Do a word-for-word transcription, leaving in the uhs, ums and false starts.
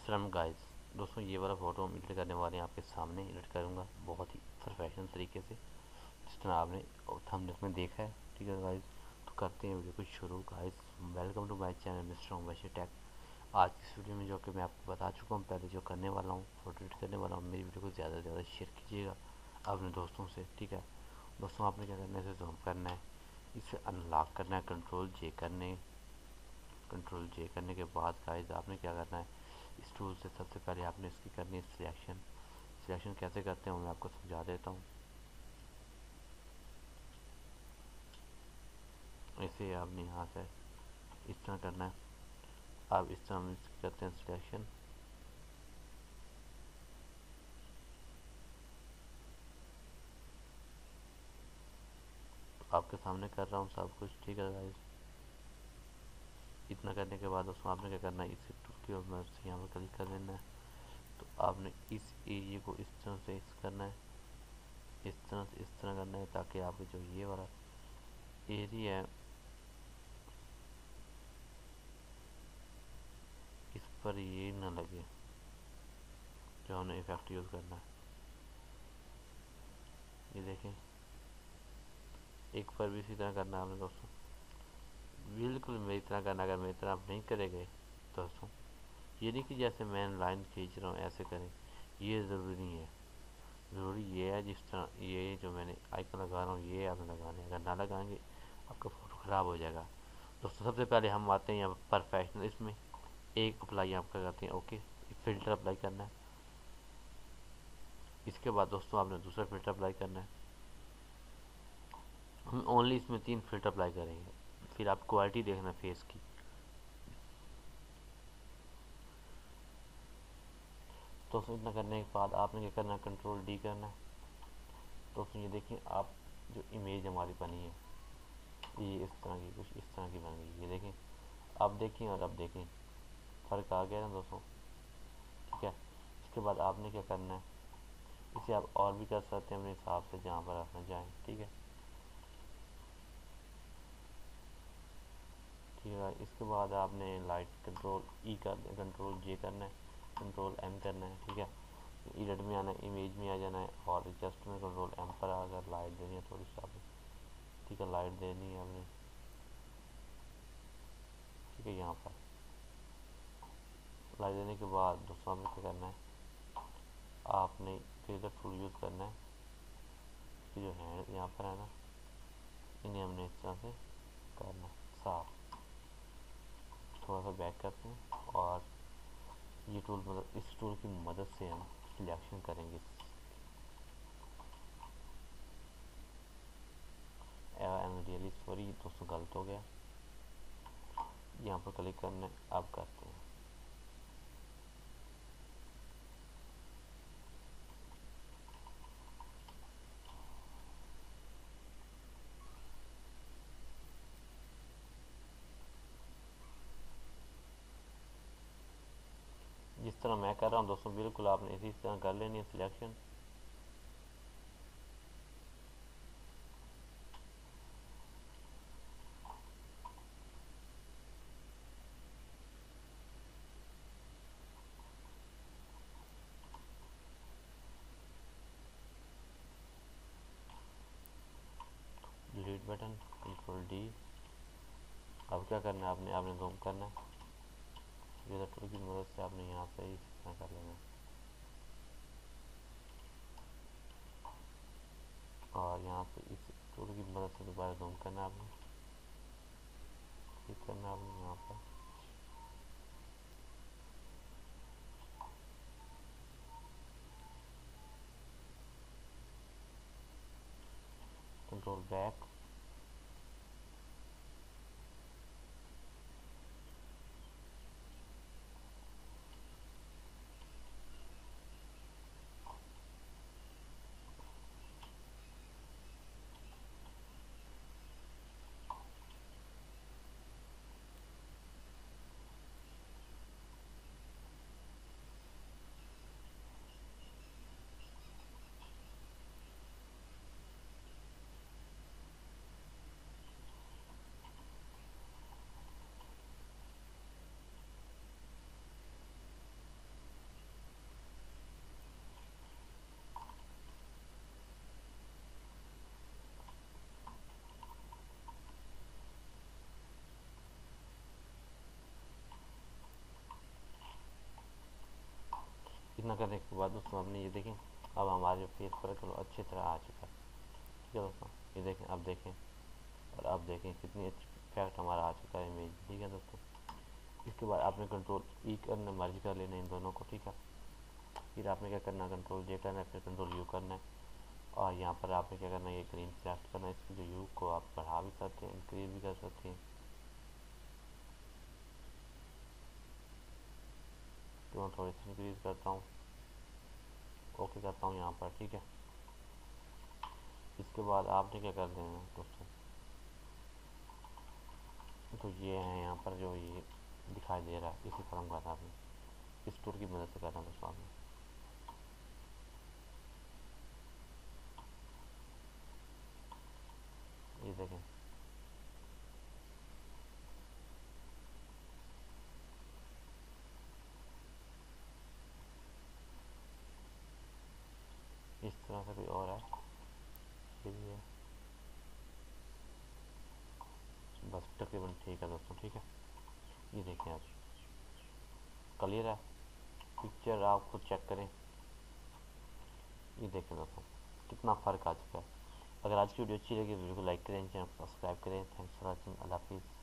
From guys. दोस्तों ये वाला फ़ोटो हम एडिट करने वाले हैं, आपके सामने एडिट करूँगा बहुत ही प्रोफेशनल तरीके से, जिस तरह आपने थंबनेल में देखा है। ठीक है गाइस, तो करते हैं वीडियो को शुरू। Guys welcome to my channel mister उमैशी टेक। आज की इस वीडियो में जो कि मैं आपको बता चुका हूँ पहले, जो करने वाला हूँ फोटो एडिट करने वाला हूँ, मेरी वीडियो को ज़्यादा से ज़्यादा शेयर कीजिएगा अपने दोस्तों से। ठीक है दोस्तों, आपने क्या करना है, इसे जूम करना है, इसे अनलॉक करना है, कंट्रोल जे करने कंट्रोल जे करने के बाद गाइस आपने क्या करना है, इस टूल से सबसे पहले आपने इसकी करनी है सिलेक्शन। सिलेक्शन कैसे करते हैं मैं आपको समझा देता हूँ। इसे आपने यहाँ से इस तरह करना है। अब इस तरह हम इसकी करते हैं सिलेक्शन। आपके सामने कर रहा हूँ सब कुछ। ठीक है गाइस, इतना करने के बाद दोस्तों आपने क्या करना है, इस टूल की मदद से यहाँ पर क्लिक कर देना है। तो आपने इस एरिया को इस तरह से इस करना है, इस तरह से इस तरह करना है, ताकि आपके जो ये वाला एरिया है इस पर ये ना लगे, जो हमने इफेक्ट यूज़ करना है। ये देखें, एक पर भी इसी तरह करना है आपने दोस्तों, बिल्कुल मेरी तरह करना। अगर मेरी तरह आप नहीं करेंगे दोस्तों, ये नहीं कि जैसे मैं लाइन खींच रहा हूँ ऐसे करें, ये ज़रूरी नहीं है। ज़रूरी ये है जिस तरह ये जो मैंने आइकन लगा रहा हूँ ये आपने लगाने, अगर ना लगाएंगे आपका फ़ोटो ख़राब हो जाएगा। दोस्तों सबसे पहले हम आते हैं यहाँ पर परफेक्शनल, इसमें एक अप्लाई आप क्या करते हैं, ओके फ़िल्टर अप्लाई करना है। इसके बाद दोस्तों आपने दूसरा फ़िल्टर अप्लाई करना है। हम ओनली इसमें तीन फ़िल्टर अप्लाई करेंगे, फिर आप क्वालिटी देखना फेस की। दोस्तों इतना करने के बाद आपने क्या करना है, कंट्रोल डी करना है। दोस्तों ये देखिए, आप जो इमेज हमारी बनी है ये इस तरह की, कुछ इस तरह की बन गई। ये देखें, अब देखें और अब देखें, फ़र्क आ गया ना दोस्तों। ठीक है, इसके बाद आपने क्या करना है, इसे आप और भी कर सकते हैं अपने हिसाब से, जहाँ पर आपने जाएँ। ठीक है ठीक है, इसके बाद आपने लाइट कंट्रोल ई कर कंट्रोल जे करना है, कंट्रोल एम करना है। ठीक है, एडिट में आना है, इमेज में आ जाना है, और जस्ट में कंट्रोल एम पर आकर लाइट देनी है थोड़ी सी आपने। ठीक है, लाइट देनी है आपने। ठीक है, यहाँ पर लाइट देने के बाद दोस्तों आपने क्या करना है, आपने फिर टूल यूज़ करना है। इसकी जो हैंड यहाँ पर है ना, इन्हें हमने इस तरह से करना है साफ। थोड़ा सा बैक करते हैं और ये टूल मतलब इस टूल की मदद से हम सिलेक्शन करेंगे। आई एम रियली सॉरी दोस्तों, गलत हो गया। यहाँ पर क्लिक करना है, अब करते हैं। जिस तरह मैं कर रहा हूँ दोस्तों, बिल्कुल आपने इसी तरह कर लेनी है selection. Delete button, control D. अब क्या करना है, आपने आपने जूम करना है, लेज़र टूल की मदद से आपने यहाँ पे इस तरह कर लेना है, और यहाँ पे इस टूल की मदद से दोबारा जूम करना है आपने, क्लिक करना है आपने यहाँ पर। कंट्रोल बैक, इतना करने के बाद दोस्तों आपने ये देखें अब हमारे जो फेस पर कलर अच्छी तरह आ चुका है। ठीक है दोस्तों, ये देखें, अब देखें और अब देखें कितनी अच्छी इफेक्ट हमारा आ चुका है इमेज। ठीक है दोस्तों, इसके बाद आपने कंट्रोल ई करना, मर्ज कर लेना इन दोनों को। ठीक है, फिर आपने क्या करना, कंट्रोल जे करना है, फिर कंट्रोल यू करना है और यहाँ पर आपने क्या करना है, ये ग्रीन सेलेक्ट करना है। इसकी जो यू को आप बढ़ा भी सकते हैं, इंक्रीज भी कर सकते हैं। तो मैं थोड़ी सी इंक्रीज करता हूँ, ओके करता हूँ यहाँ पर। ठीक है, इसके बाद आपने क्या कर देना दोस्तों, तो ये है यहाँ पर जो ये दिखाई दे रहा है, इसी पर हम करना आपने इस टूल की मदद से करना दोस्तों आपने। ये देखें, इस तरह से कोई और है, ये भी है, बस तकरीबन ठीक है दोस्तों। ठीक है, ये देखें आप, क्लियर है पिक्चर, आप खुद चेक करें। ये देखें दोस्तों कितना फ़र्क आ चुका है। अगर आज की वीडियो अच्छी लगी वीडियो को लाइक करें, चैनल को सब्सक्राइब करें। थैंक्स फॉर वॉचिंग, अल्लाह हाफिज़।